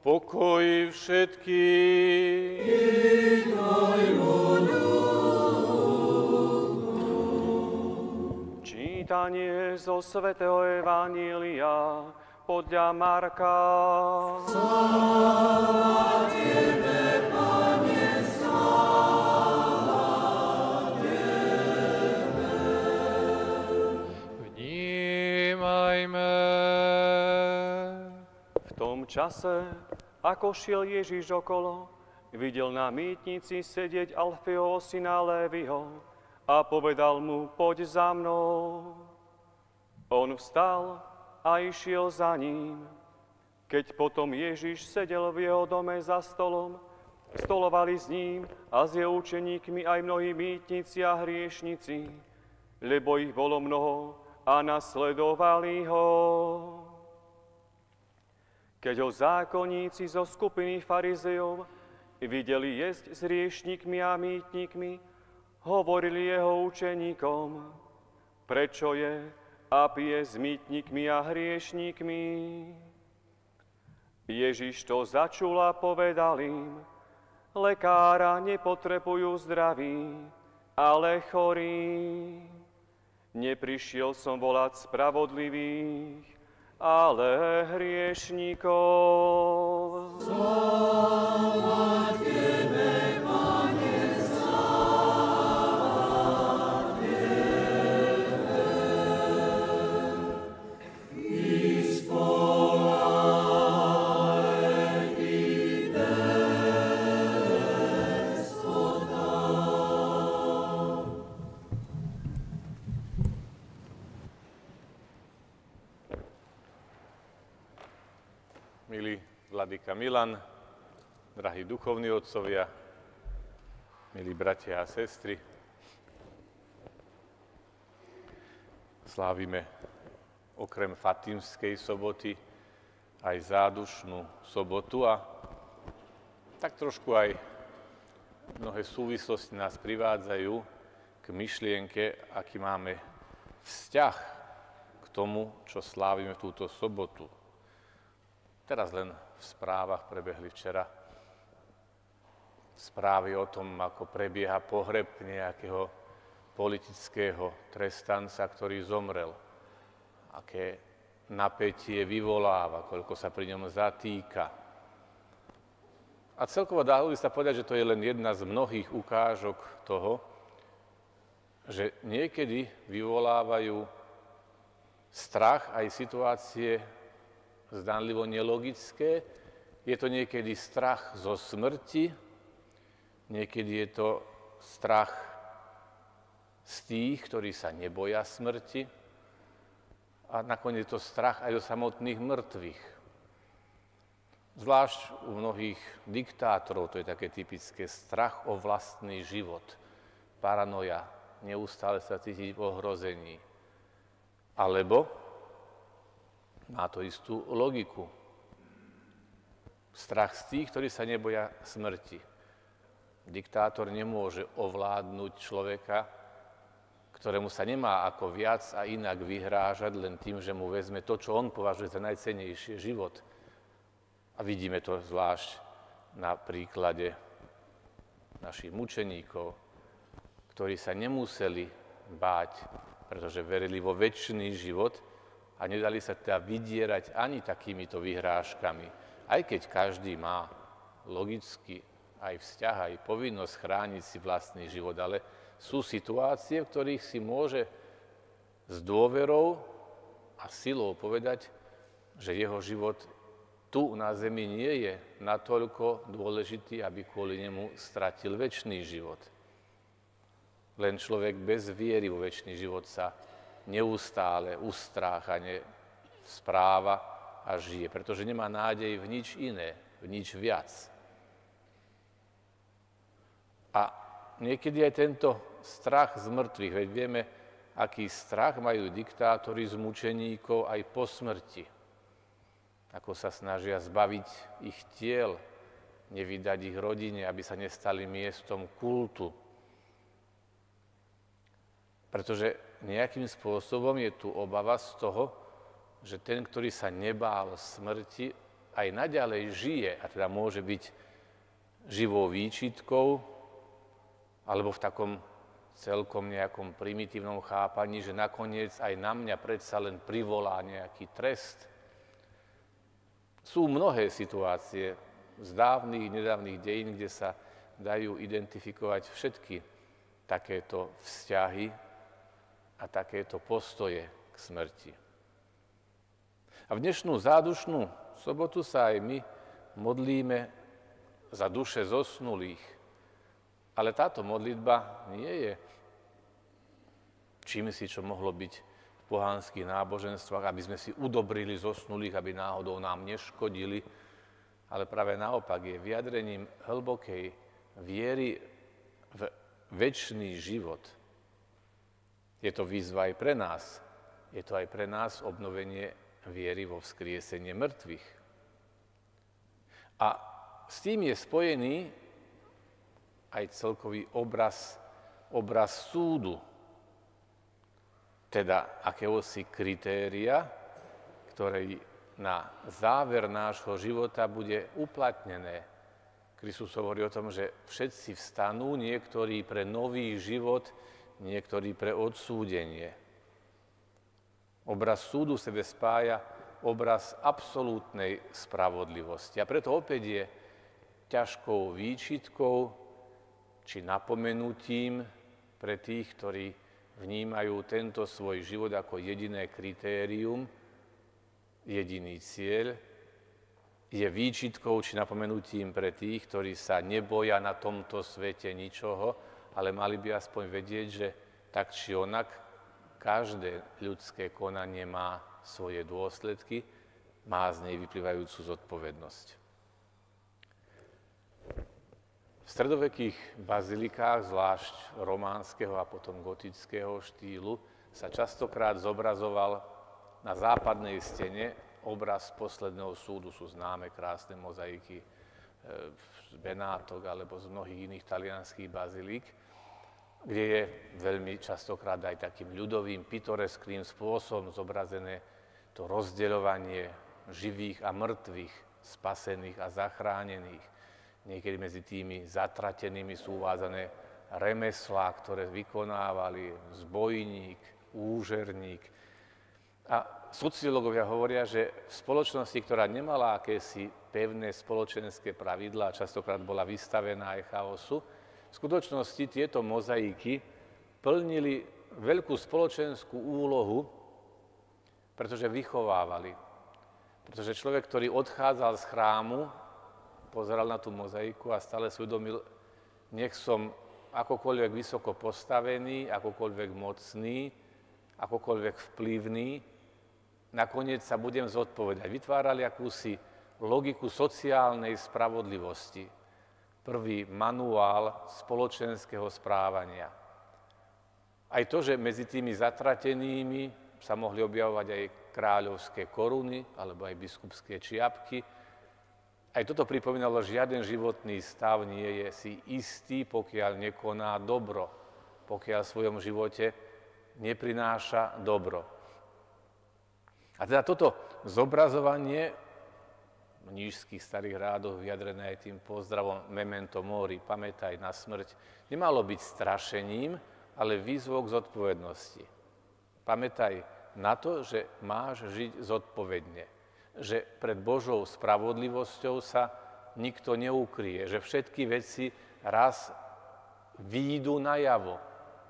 Pokoj všetkým. Čítanie zo svätého Evanjelia podľa Marka. Sláva Tebe, Pane, sláva Tebe. Vnímajme. V tom čase, ako šiel Ježiš okolo, videl na mýtnici sedieť Alfeho syna Lévyho a povedal mu, poď za mnou. On vstal a išiel za ním. Keď potom Ježiš sedel v jeho dome za stolom, stolovali s ním a s jeho učeníkmi aj mnohí mýtnici a hriešnici, lebo ich bolo mnoho a nasledovali ho. Keď ho zákonníci zo skupiny farizejov videli jesť s hriešnikmi a mýtnikmi, hovorili jeho učeníkom, prečo je a pije s mýtnikmi a hriešnikmi. Ježiš to začul a povedal im, lekára nepotrebujú zdraví, ale chorí. Neprišiel som volať spravodlivých, ale hriešníkov. Sláva Tebe, Pane, sláva Tebe. Ispoletí despota. Milý vladyka Milan, drahí duchovní otcovia, milí bratia a sestry, slávime okrem Fatimskej soboty aj zádušnú sobotu a tak trošku aj mnohé súvislosti nás privádzajú k myšlienke, aký máme vzťah k tomu, čo slávime túto sobotu. Teraz len v správach prebehli včera správy o tom, ako prebieha pohreb nejakého politického trestanca, ktorý zomrel. Aké napätie vyvoláva, koľko sa pri ňom zatýka. A celkovo dalo by sa povedať, že to je len jedna z mnohých ukážok toho, že niekedy vyvolávajú strach aj situácie zdánlivo nelogické. Je to niekedy strach zo smrti, niekedy je to strach z tých, ktorí sa neboja smrti a nakoniec je to strach aj zo samotných mŕtvych. Zvlášť u mnohých diktátorov, to je také typické, strach o vlastný život, paranoja, neustále sa cítiť v ohrození. Alebo má to istú logiku. Strach z tých, ktorí sa neboja smrti. Diktátor nemôže ovládnuť človeka, ktorému sa nemá ako viac a inak vyhrážať len tým, že mu vezme to, čo on považuje za najcennejšie, život. A vidíme to zvlášť na príklade našich mučeníkov, ktorí sa nemuseli báť, pretože verili vo večný život, a nedali sa teda vydierať ani takýmito vyhrážkami. Aj keď každý má logicky aj vzťah, aj povinnosť chrániť si vlastný život, ale sú situácie, v ktorých si môže s dôverou a silou povedať, že jeho život tu na zemi nie je natoľko dôležitý, aby kvôli nemu stratil večný život. Len človek bez viery vo večný život sa neustále ustráchane správa a žije, pretože nemá nádej v nič iné, v nič viac. A niekedy aj tento strach z mŕtvych, veď vieme, aký strach majú diktátori z mučeníkov aj po smrti. Ako sa snažia zbaviť ich tiel, nevydať ich rodine, aby sa nestali miestom kultu. Pretože nejakým spôsobom je tu obava z toho, že ten, ktorý sa nebál smrti, aj naďalej žije, a teda môže byť živou výčitkou, alebo v takom celkom nejakom primitívnom chápaní, že nakoniec aj na mňa predsa len privolá nejaký trest. Sú mnohé situácie z dávnych, nedávnych dejín, kde sa dajú identifikovať všetky takéto vzťahy a takéto postoje k smrti. A v dnešnú zádušnú sobotu sa aj my modlíme za duše zosnulých. Ale táto modlitba nie je čímsi, čo mohlo byť v pohanských náboženstvách, aby sme si udobrili zosnulých, aby náhodou nám neškodili, ale práve naopak je vyjadrením hlbokej viery v večný život. Je to výzva aj pre nás. Je to aj pre nás obnovenie viery vo vzkriesenie mŕtvych. A s tým je spojený aj celkový obraz súdu, teda akéhosi kritéria, ktoré na záver nášho života bude uplatnené. Kristus hovorí o tom, že všetci vstanú, niektorí pre nový život, niektorí pre odsúdenie. Obraz súdu sebe spája obraz absolútnej spravodlivosti. A preto opäť je ťažkou výčitkou či napomenutím pre tých, ktorí vnímajú tento svoj život ako jediné kritérium, jediný cieľ, je výčitkou či napomenutím pre tých, ktorí sa neboja na tomto svete ničoho, ale mali by aspoň vedieť, že tak či onak každé ľudské konanie má svoje dôsledky, má z nej vyplývajúcu zodpovednosť. V stredovekých bazilikách, zvlášť románskeho a potom gotického štýlu, sa častokrát zobrazoval na západnej stene obraz posledného súdu. Sú známe krásne mozaiky z Benátok alebo z mnohých iných talianských bazilík, kde je veľmi častokrát aj takým ľudovým, pitoreskným spôsobom zobrazené to rozdeľovanie živých a mŕtvych, spasených a zachránených. Niekedy medzi tými zatratenými sú uvádzané remeslá, ktoré vykonávali zbojník, úžerník. A sociológovia hovoria, že v spoločnosti, ktorá nemala akési pevné spoločenské pravidlá, častokrát bola vystavená aj chaosu, v skutočnosti tieto mozaiky plnili veľkú spoločenskú úlohu, pretože vychovávali. Pretože človek, ktorý odchádzal z chrámu, pozeral na tú mozaiku a stále si uvedomil, nech som akokoľvek vysoko postavený, akokoľvek mocný, akokoľvek vplyvný, nakoniec sa budem zodpovedať. Vytvárali akúsi logiku sociálnej spravodlivosti. Prvý manuál spoločenského správania. Aj to, že medzi tými zatratenými sa mohli objavovať aj kráľovské koruny alebo aj biskupské čiapky. Aj toto pripomínalo, že žiaden životný stav nie je si istý, pokiaľ nekoná dobro, pokiaľ v svojom živote neprináša dobro. A teda toto zobrazovanie v mníšskych starých rádoch vyjadrené aj tým pozdravom memento mori, pamätaj na smrť, nemalo byť strašením, ale výzvou k zodpovednosti. Pamätaj na to, že máš žiť zodpovedne, že pred Božou spravodlivosťou sa nikto neukryje, že všetky veci raz výjdu najavo.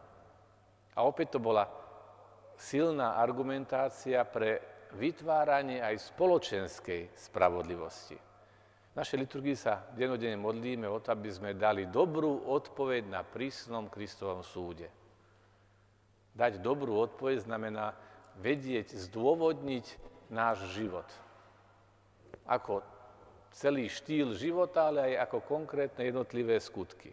A opäť to bola silná argumentácia pre vytváranie aj spoločenskej spravodlivosti. V našej liturgii sa dennodenne modlíme o to, aby sme dali dobrú odpoveď na prísnom Kristovom súde. Dať dobrú odpoveď znamená vedieť, zdôvodniť náš život. Ako celý štýl života, ale aj ako konkrétne jednotlivé skutky.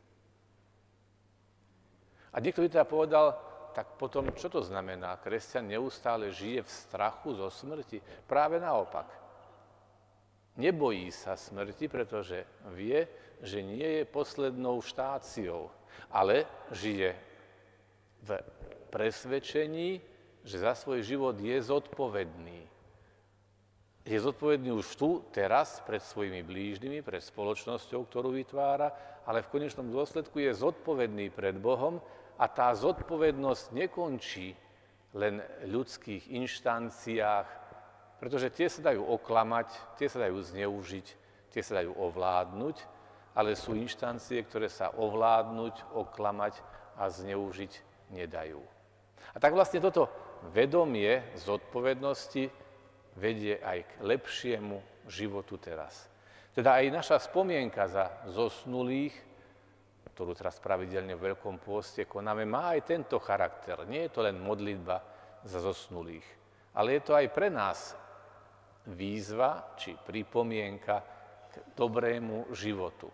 A niekto by teda povedal, tak potom čo to znamená? Kresťan neustále žije v strachu zo smrti? Práve naopak. Nebojí sa smrti, pretože vie, že nie je poslednou štáciou, ale žije v presvedčení, že za svoj život je zodpovedný. Je zodpovedný už tu, teraz, pred svojimi blížnymi, pred spoločnosťou, ktorú vytvára, ale v konečnom dôsledku je zodpovedný pred Bohom a tá zodpovednosť nekončí len v ľudských inštanciách, pretože tie sa dajú oklamať, tie sa dajú zneužiť, tie sa dajú ovládnuť, ale sú inštancie, ktoré sa ovládnuť, oklamať a zneužiť nedajú. A tak vlastne toto vedomie zodpovednosti vedie aj k lepšiemu životu teraz. Teda aj naša spomienka za zosnulých, ktorú teraz pravidelne v Veľkom pôste konáme, má aj tento charakter. Nie je to len modlitba za zosnulých, ale je to aj pre nás výzva či pripomienka k dobrému životu.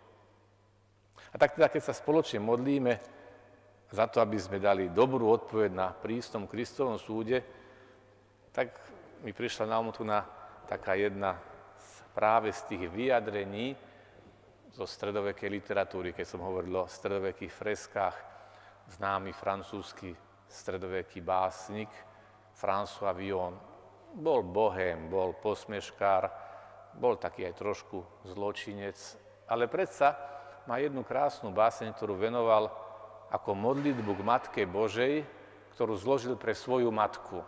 A tak teda, keď sa spoločne modlíme za to, aby sme dali dobrú odpoveď na prísnom Kristovom súde, tak mi prišla na umu taká jedna práve z tých vyjadrení zo stredovekej literatúry, keď som hovoril o stredovekých freskách. Známy francúzsky stredoveký básnik François Villon bol bohém, bol posmeškár, bol taký aj trošku zločinec, ale predsa má jednu krásnu báseň, ktorú venoval ako modlitbu k Matke Božej, ktorú zložil pre svoju matku.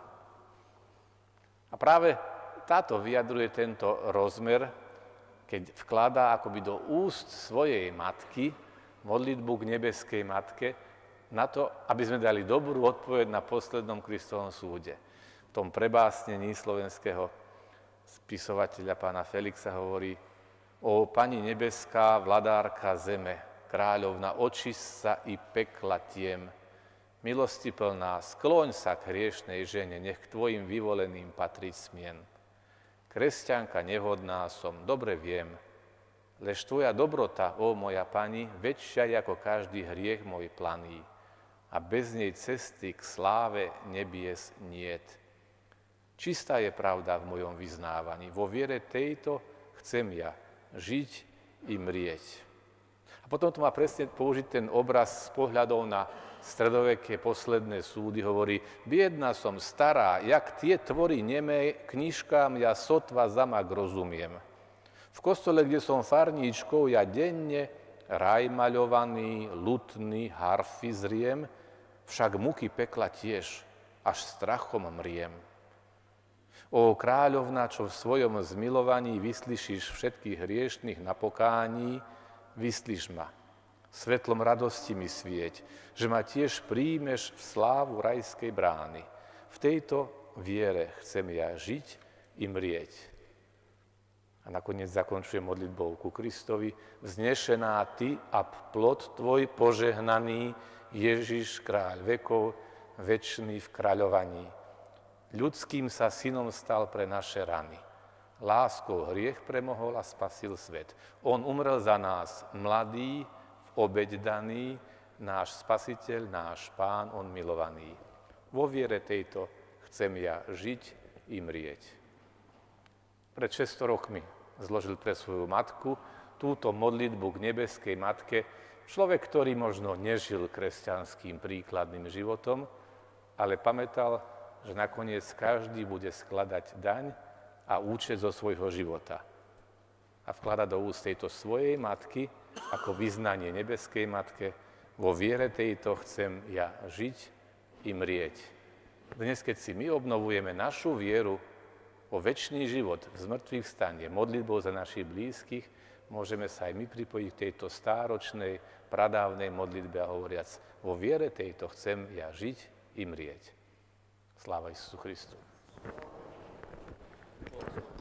A práve táto vyjadruje tento rozmer, keď vkladá akoby do úst svojej matky modlitbu k nebeskej matke na to, aby sme dali dobrú odpoveď na poslednom Kristovom súde. V tom prebásnení slovenského spisovateľa pána Felixa hovorí: O Pani nebeská, vladárka zeme, kráľovna očista i pekla tiem, milosti plná, skloň sa k hriešnej žene, nech k tvojim vyvoleným patriť smien. Kresťanka nehodná som, dobre viem, lež tvoja dobrota, ó moja Pani, väčšia je ako každý hriech môj planý a bez nej cesty k sláve nebies niet. Čistá je pravda v mojom vyznávaní, vo viere tejto chcem ja žiť i mrieť. A potom tu má presne použiť ten obraz s pohľadom na stredoveké posledné súdy, hovorí: biedna som, stará, jak tie tvory nemé, knižkám ja sotva zamak rozumiem. V kostole, kde som farníčkou, ja denne raj maľovaný, lutný, harfy zriem, však muky pekla tiež, až strachom mriem. O kráľovna, čo v svojom zmilovaní vyslyšíš všetkých hriešných na pokání, vyslíš ma. Svetlom radosti mi svieť, že ma tiež príjmeš v slávu rajskej brány. V tejto viere chcem ja žiť i mrieť. A nakoniec zakončuje modlitbou ku Kristovi: vznešená ty a plod tvoj požehnaný, Ježiš, kráľ vekov, večný v kráľovaní. Ľudským sa synom stal pre naše rany. Láskou hriech premohol a spasil svet. On umrel za nás, mladý, obeť daný, náš spasiteľ, náš pán, on milovaný. Vo viere tejto chcem ja žiť i mrieť. Pred 600 rokmi zložil pre svoju matku túto modlitbu k nebeskej matke človek, ktorý možno nežil kresťanským príkladným životom, ale pamätal, že nakoniec každý bude skladať daň a účet zo svojho života. A vklada do úst tejto svojej matky ako vyznanie nebeskej matke: vo viere tejto chcem ja žiť i mrieť. Dnes, keď si my obnovujeme našu vieru o večný život v zmrtvých vstane, modlitbou za našich blízkych, môžeme sa aj my pripojiť k tejto stáročnej, pradávnej modlitbe a hovoriac: vo viere tejto chcem ja žiť i mrieť. Sláva Isusu Christu.